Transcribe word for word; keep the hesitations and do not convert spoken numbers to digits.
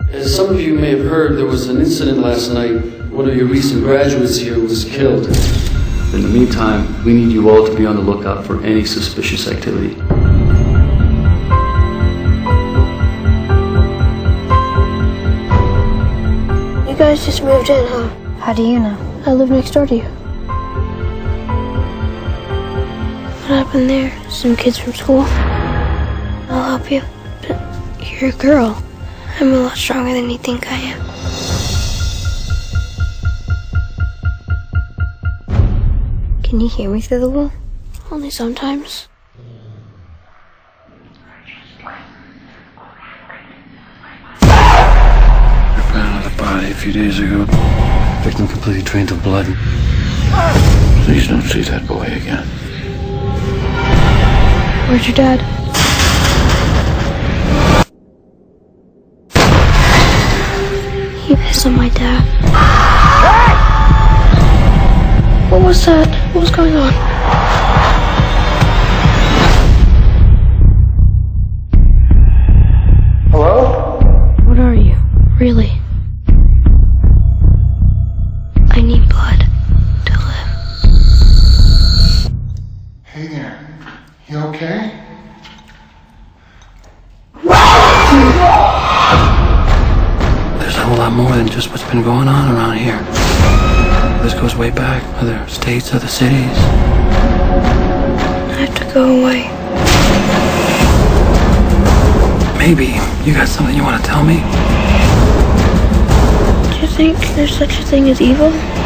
As some of you may have heard, there was an incident last night. One of your recent graduates here was killed. In the meantime, we need you all to be on the lookout for any suspicious activity. You guys just moved in, huh? How do you know? I live next door to you. What happened there? Some kids from school? I'll help you. But you're a girl. I'm a lot stronger than you think I am. Can you hear me through the wall? Only sometimes. I found another body a few days ago. Victim completely drained of blood. Please don't see that boy again. Where's your dad? He isn't my dad. What was that? What was going on? Hello? What are you? Really? I need blood to live. Hey there. You okay? There's a whole lot more than just what's been going on around here. This goes way back. Other states, other cities. I have to go away. Maybe you got something you want to tell me? Do you think there's such a thing as evil?